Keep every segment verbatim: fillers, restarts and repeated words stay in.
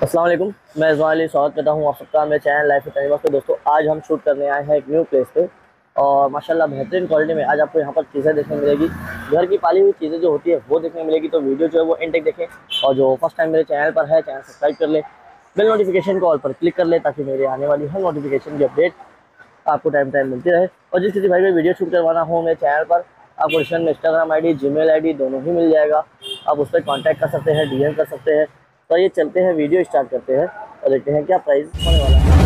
अस्सलाम वालेकुम, मैं रिजवान अली स्वागत करता हूँ आप सबका मेरे चैनल लाइफ टाइम पे। दोस्तों आज हम शूट करने आए हैं एक न्यू प्लेस पे और माशाल्लाह बेहतरीन क्वालिटी में आज आपको यहाँ पर चीज़ें देखने मिलेगी। घर की पाली हुई चीज़ें जो होती है वो देखने मिलेगी। तो वीडियो जो है वो एंड तक देखें और जो फर्स्ट टाइम मेरे चैनल पर है चैनल सब्सक्राइब कर ले, बेल नोटिफिकेशन को ऑल पर क्लिक कर ले ताकि मेरे आने वाली हर नोटिफिकेशन की अपडेट आपको टाइम टाइम मिलती रहे। और जिस किसी भाई को वीडियो शूट करवाना हो मेरे चैनल पर आपको डिस्क्रिप्शन में Instagram I D Gmail I D दोनों ही मिल जाएगा। आप उस पर कॉन्टैक्ट कर सकते हैं, डी एम कर सकते हैं। तो ये चलते हैं, वीडियो स्टार्ट करते हैं और देखते हैं क्या प्राइस होने वाला है।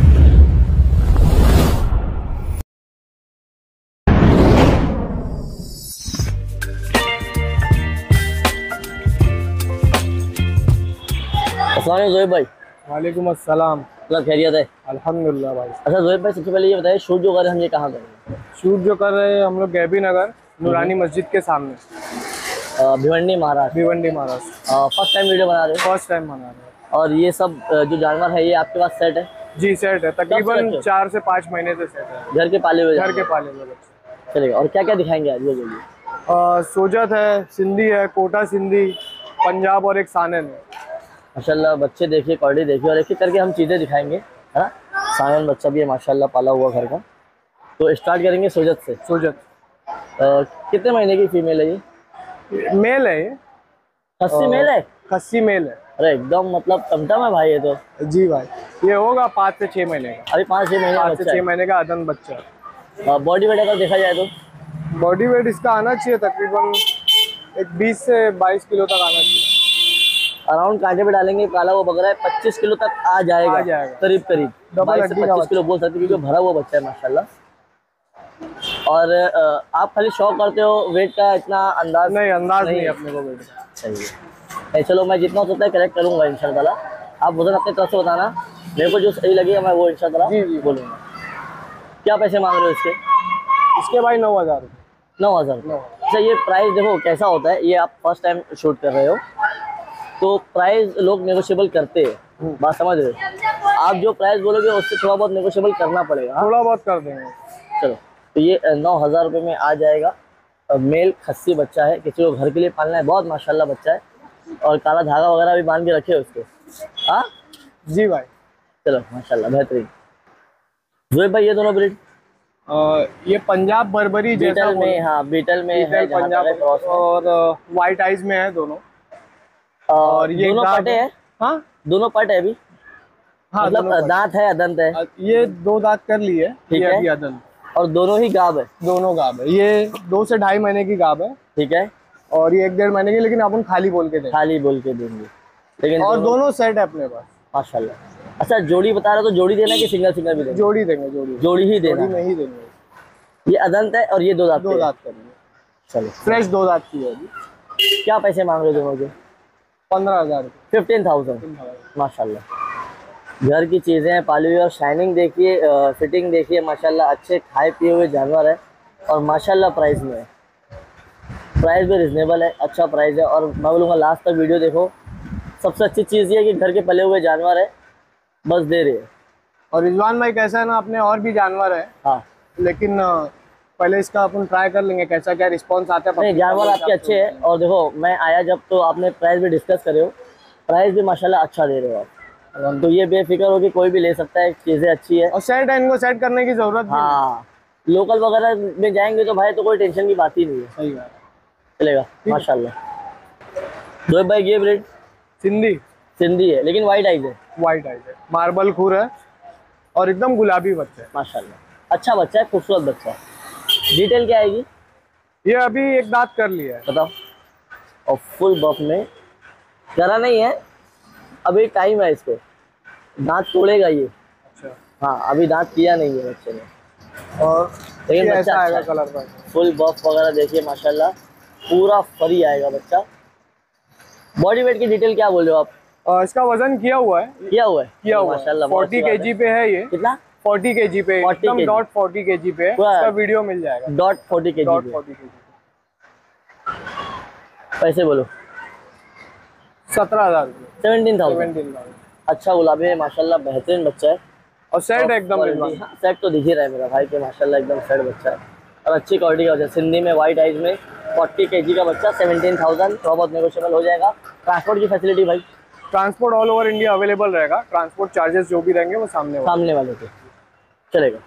अस्सलाम वालेकुम ज़ोएब भाई। वालेकुम अस्सलाम। मतलब खैरियत है? अल्हम्दुलिल्लाह भाई। अच्छा ज़ोएब भाई, सबसे पहले ये बताइए शूट जो कर रहे हैं हम ये कहाँ करेंगे? शूट जो कर रहे हैं हम लोग गैबी नगर नूरानी मस्जिद के सामने, Bhiwandi Maharashtra. Bhiwandi Maharashtra. First time video बना रहे हो? फर्स्ट टाइम बना रहे हैं। और ये सब अ, जो जानवर है ये आपके पास सेट है? जी सेट है, कब से तकरीबन रखे हो? चार से पाँच महीने से सेट है। घर के पाले हुए घर के जानवर? पाले हुए बच्चे। चलेगा। और क्या क्या दिखाएंगे आज वो बोलिए? अ, सोजत है, सिंधी है, कोटा सिंधी, पंजाब और एक सानन है। माशाल्लाह बच्चे देखिए, क्वालिटी देखिए और एक एक करके हम चीज़ें दिखाएंगे। है ना, सायन बच्चा भी है माशाल्लाह पाला हुआ घर का। तो स्टार्ट करेंगे सोजत से। सोजत अ, कितने महीने की फीमेल है ये? मेल है ये। खस्सी मेल है? खस्सी मेल है। अरे एकदम मतलब टमटम है भाई ये तो। जी भाई, ये होगा पाँच से छः महीने का। अभी पाँच छः महीने का पाँच से बच्चा छः है। महीने का अदन बच्चा है। बॉडी वेट अगर देखा जाए तो बॉडी वेट इसका आना चाहिए तकरीबन एक बीस से बाईस किलो तक आना चाहिए। अराउंड कांटे पे डालेंगे काला वो बकरा है पच्चीस किलो तक आ जाएगा, आ जाएगा। करीब करीब डबल बाईस से हड्डी का पच्चीस किलो बोल सकते हैं क्योंकि भरा हुआ बच्चा है माशाल्लाह। और अ, आप खाली शौक करते हो, वेट का इतना अंदाज नहीं, अंदाज नहीं नहीं है है अपने को वेट का। सही है। चलो मैं जितना हो सकता है करेक्ट करूँगा इंशाल्लाह। आप वजन अपने तरफ से बताना, मेरे को जो सही लगेगा मैं वो इंशाल्लाह जी जी बोलूँगा। क्या पैसे मांग रहे हो इसके? इसके भाई नौ हज़ार रुपये। नौ हज़ार नौ अच्छा, ये प्राइस देखो कैसा होता है, ये आप फर्स्ट टाइम शूट कर रहे हो तो प्राइस लोग नेगोशिएबल करते हैं, बात समझ रहे हो? आप जो प्राइस बोलोगे उससे थोड़ा बहुत नेगोशिएबल करना पड़ेगा। हाँ? थोड़ा बहुत कर देंगे। चलो तो ये नौ हज़ार रुपये में आ जाएगा। मेल खस्सी बच्चा है, किसी को घर के लिए पालना है, बहुत माशाल्लाह बच्चा है और काला धागा वगैरह भी बांध के रखे हो उसको। हाँ जी भाई। चलो माशाल्लाह बेहतरीन। ज़ोएब भाई ये दोनों ब्रीड ये पंजाब बर्बरी जैसा बीटल में, हाँ बीटल में है, बीटल जहाँ पंजाब तक है क्रॉस में। और वाइट आइज में है दोनों। और और ये दोनों गाब पटे है। हैं? हाँ दोनों पट है अभी? हाँ, मतलब दोनों दांत है अदंत है? पट। ये दो दांत कर लिए, ठीक ये है। अभी अदन। और दोनों ही गाब है? दोनों गाब है। ये दो से ढाई महीने की गाब है ठीक है। और ये एक डेढ़ महीने की, लेकिन अपन खाली बोल के देंगे। खाली बोल के देंगे लेकिन और दोनों दोनों सेट है अपने पास माशाल्लाह। अच्छा जोड़ी बता रहे हो तो जोड़ी देना कि सिंगल सिंगल भी देना? जोड़ी देंगे। जोड़ी जोड़ी ही जोड़ी देना। में ही देंगे। ये अदंत है और ये दो दांत दो के है। दांत करेंगे। चलो फ्रेश दो दांत की है अभी। क्या पैसे मांग रहे हो दोनों के? पंद्रह हजार रुपये। फिफ्टीन थाउजेंड माशाल्लाह। घर की चीज़ें पाली हुई और शाइनिंग देखिए, फिटिंग देखिए माशाल्लाह, अच्छे खाए पिए हुए जानवर है और माशाल्लाह प्राइस में है। प्राइस भी रिजनेबल है, अच्छा प्राइस है। और मैं बोलूँगा लास्ट तक वीडियो देखो। सबसे अच्छी चीज़ ये है कि घर के पले हुए जानवर है, बस दे रहे हैं। और रिजवान भाई कैसा है ना, अपने और भी जानवर है, हाँ लेकिन अ, पहले इसका अपन ट्राई कर लेंगे कैसा क्या रिस्पांस आता है। नहीं जानवर आपके अच्छे हैं और देखो मैं आया जब तो आपने प्राइस भी डिस्कस करे हो, प्राइस भी माशाल्लाह अच्छा दे रहे हो आप, तो ये बेफिक्र हो कि कोई भी ले सकता है, चीज़ें अच्छी है। और सेट है, इनको सेट करने की जरूरत भी हाँ लोकल वगैरह में जाएंगे तो भाई तो कोई टेंशन की बात ही नहीं है, सही है। चलेगा माशाल्लाह। ज़ोएब भाई ये ब्रीड सिंधी सिंधी है लेकिन वाइट आइज है? वाइट आइज है, मार्बल खूर है और एकदम गुलाबी बच्चा है माशाल्लाह। अच्छा बच्चा है, खूबसूरत बच्चा है। डिटेल क्या आएगी? ये अभी एक दांत कर लिया है। बताओ। और फुल बफ में जरा नहीं है, अभी टाइम है इसको, दांत तोड़ेगा ये। अच्छा। हाँ अभी दांत किया नहीं है बच्चे ने। और लेकिन बच्चा ऐसा आएगा अच्छा कलर का। फुल बफ वगैरह देखिए माशाल्लाह, पूरा फरी आएगा बच्चा। बॉडी वेट की डिटेल क्या बोल रहे हो आप? और इसका वजन किया हुआ है। किया हुआ है? किया हुआ माशाल्लाह है। फोर्टी के जी पे है ये। कितना? फोर्टी के जी पे, फोर्टी एकदम केजी। डॉट फोर्टी के जी पे है। पूरा इसका वीडियो मिल जाएगा। Dot forty K dot G forty K G पैसे बोलो? सत्रह हजार रुपये। Seventeen thousand seventeen thousand. अच्छा गुलाबी है माशाल्लाह, बेहतरीन बच्चा है और सेट एकदम क्वालिटी। रिजवान। हाँ, सेट तो दिख ही रहा है मेरा भाई के माशाल्लाह, एकदम सेट बच्चा है और अच्छी क्वालिटी का बच्चा। सिंधी में वाइट आइज में फोर्टी केजी का बच्चा, सेवनटीन थाउजेंड, थोड़ा बहुत नेगोशिएबल हो जाएगा। ट्रांसपोर्ट की फैसिलिटी भाई? Transport all over India available रहेगा। ट्रांसपोर्ट चार्जेस जो भी रहेंगे वो सामने वाले। सामने वाले पे चलेगा।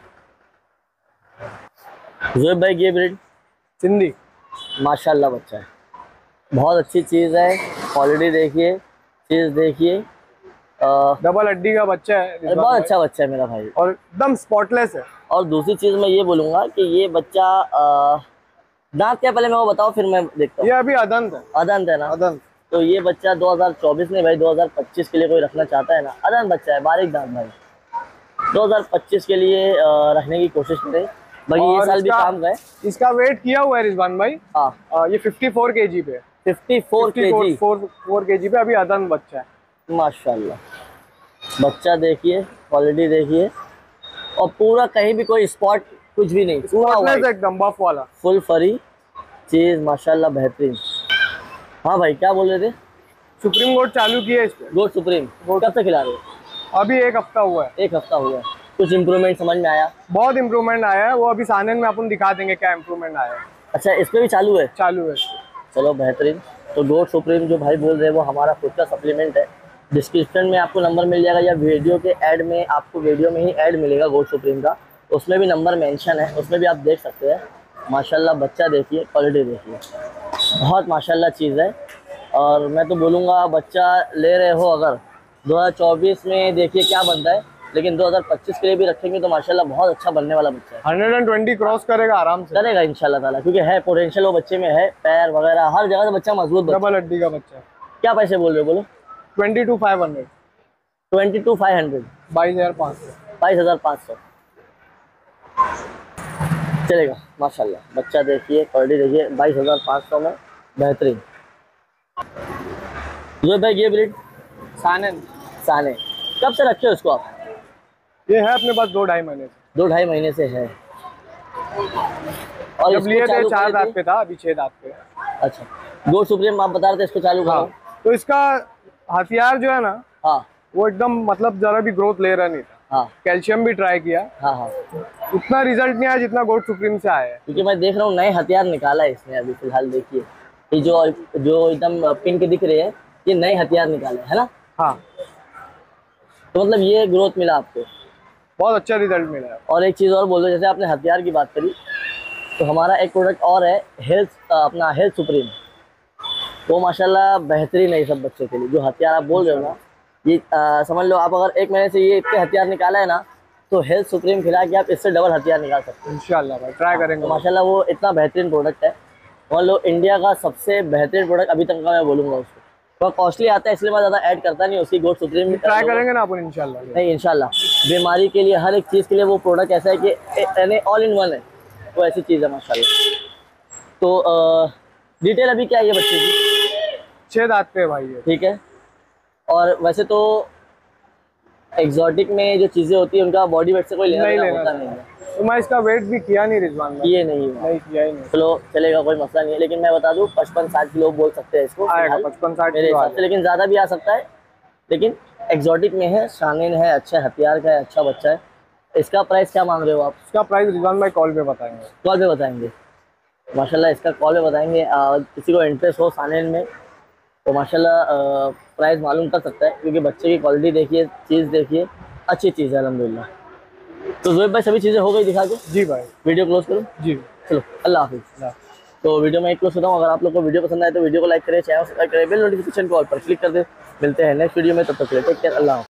ज़ोएब भाई ये ब्रीड सिंधी माशाल्लाह बच्चा है, बहुत अच्छी चीज़ है। क्वालिटी देखिए, चीज़ देखिए, डबल हड्डी का बच्चा है रिजवान बहुत भाई। अच्छा बच्चा है मेरा भाई। और एकदम स्पॉटलेस है। और दूसरी चीज़ मैं ये बोलूँगा कि ये बच्चा अ, दांत क्या पहले मैं वो बताओ फिर मैं देखता ये हूँ। अभी अदंत है। अदंत है ना? अदंत तो ये बच्चा दो हज़ार चौबीस में भाई दो हज़ार पच्चीस के लिए कोई रखना चाहता है ना, अदंत बच्चा है, बारीक दांत भाई, दो हज़ार पच्चीस के लिए अ, रखने की कोशिश करें। बाकी ये और साल भी इसका- काम का है। इसका वेट किया हुआ है रिजवान भाई। हाँ आ, ये चौवन केजी पे चौवन केजी चौवन केजी पे अभी अदंत बच्चा है। माशाल्लाह। बच्चा देखिए, क्वालिटी देखिए, और पूरा कहीं भी कोई स्पॉट कुछ भी नहीं, पूरा स्पॉटलेस white, एकदम बफ वाला। फुल फरी चीज़ माशाल्लाह बेहतरीन। हाँ भाई क्या बोल रहे थे? सुप्रीम कोर्ट चालू की है इस पे। गोट सुप्रीम कब से खिला रहे हो? अभी एक हफ्ता हुआ है। एक हफ्ता हुआ है। कुछ इम्प्रूवमेंट समझ में आया? बहुत इम्प्रूवमेंट आया है, वो अभी सानन में अपन दिखा देंगे क्या इम्प्रूवमेंट आया है। अच्छा इस पे भी चालू है? चालू है। चलो बेहतरीन। तो गोट सुप्रीम जो भाई बोल रहे हैं वो हमारा खुद का सप्लीमेंट है। डिस्क्रिप्शन में आपको नंबर मिल जाएगा या वीडियो के ऐड में, आपको वीडियो में ही ऐड मिलेगा गोट सुप्रीम का, उसमें भी नंबर मेंशन है, उसमें भी आप देख सकते हैं। माशाल्लाह बच्चा देखिए, क्वालिटी देखिए, बहुत माशाल्लाह चीज़ है। और मैं तो बोलूँगा बच्चा ले रहे हो अगर दो हज़ार चौबीस में देखिए क्या बनता है, लेकिन दो हज़ार पच्चीस के लिए भी रखेंगे तो माशाल्लाह बहुत अच्छा बनने वाला बच्चा है। एक सौ बीस क्रॉस करेगा आराम से। करेगा इंशाल्लाह ताला, क्योंकि है पोटेंशियल वो बच्चे में है, पैर वगैरह हर जगह से बच्चा मजबूत बच्चा। डबल हड्डी का बच्चा है। क्या पैसे बोल रहे हो बोलो? Twenty two five hundred twenty two five hundred बाईस हजार पाँच सौ बाईस हज़ार पाँच सौ चलेगा। माशाल्लाह बच्चा देखिए, क्वालिटी देखिए, बाईस हज़ार पाँच सौ में बेहतरीन। ज़ोएब भाई ये ब्रीड सानन साने कब से रखे हो इसको आप? ये है अपने पास दो ढाई महीने से। दो ढाई महीने से है। और जब इसको लिए थे चालू चार करे दांत थे? पे था, अभी छह दांत पे है। अच्छा गोट सुप्रीम आप बता रहे थे इसको चालू करो। हाँ, तो इसका हथियार जो है ना हाँ वो एकदम मतलब जरा भी ग्रोथ ले रहा नहीं था। हाँ कैल्शियम भी ट्राई किया, हाँ हाँ उतना रिजल्ट नहीं आया जितना गोट सुप्रीम से आया है। क्योंकि मैं देख रहा हूँ नए हथियार निकाला है इसने अभी फिलहाल। देखिए ये जो जो एकदम पिंक दिख रहे हैं ये नए हथियार निकाले है ना? हाँ, तो मतलब ये ग्रोथ मिला आपको, बहुत अच्छा रिजल्ट मिला है। और एक चीज़ और बोल दो, जैसे आपने हथियार की बात करी तो हमारा एक प्रोडक्ट और है हेल्थ अपना हेल्थ सुप्रीम, वो माशाल्लाह बेहतरीन है ये सब बच्चों के लिए। जो हथियार आप बोल रहे हो ना ये आ, समझ लो आप अगर एक महीने से ये इतने हथियार निकाला है ना तो हेल्थ सुप्रीम खिला के आप इससे डबल हथियार निकाल सकते हैं इंशाल्लाह भाई ट्राई करेंगे। तो माशाल्लाह वो इतना बेहतरीन प्रोडक्ट है। मान लो इंडिया का सबसे बेहतरीन प्रोडक्ट अभी तक का मैं बोलूँगा उसको। थोड़ा कॉस्टली आता है इसलिए मैं ज़्यादा ऐड करता नहीं उसकी गोट सुप्रीम। ट्राई करेंगे ना अपन इंशाल्लाह। नहीं इंशाल्लाह बीमारी के लिए हर एक चीज़ के लिए वो प्रोडक्ट ऐसा है कि यानी ऑल इन वन है, वो ऐसी चीज़ है माशाल्लाह। तो डिटेल अभी क्या है ये बच्चे की? छह दांत पे भाई है। ठीक है। और वैसे तो एग्जॉटिक में जो चीज़ें होती है उनका बॉडी वेट से कोई लेना नहीं देना लेना होता नहीं है। तो मैं इसका वेट भी किया नहीं रिजवान भाई। ये नहीं है। नहीं किया ही नहीं। चलो चलेगा, कोई मसला नहीं है, लेकिन मैं बता दूं पचपन साठ किलो बोल सकते हैं इसको आएगा फिलहाल पचपन साठ मेरे किलो हिसाब से, लेकिन ज़्यादा भी आ सकता है। लेकिन एग्जॉटिक में है, शानीन है, अच्छा हथियार का है, अच्छा बच्चा है। इसका प्राइस क्या मांग रहे हो आप? इसका प्राइस रिजवान भाई कॉल पे बताएंगे। कॉल पे बताएंगे माशाल्लाह, इसका कॉल पे बताएंगे। आ, किसी को इंटरेस्ट हो सानेन में तो माशाल्लाह प्राइस मालूम कर सकता है, क्योंकि बच्चे की क्वालिटी देखिए, चीज़ देखिए, अच्छी चीज़ है अल्हम्दुलिल्लाह। तो ज़ोएब भाई सभी चीज़ें हो गई दिखा के? जी भाई। वीडियो क्लोज करूँ? जी चलो अल्लाह हाफिज़। तो वीडियो में एक क्लोज होता हूँ। अगर आप लोग को वीडियो पसंद आए तो वीडियो को लाइक करें, चैनल सब्सक्राइब करें, बेल नोटिफिकेशन को ऑल पर क्लिक कर दे। मिलते हैं नेक्स्ट वीडियो में, तब तक के लिए टेक केयर, अल्लाह।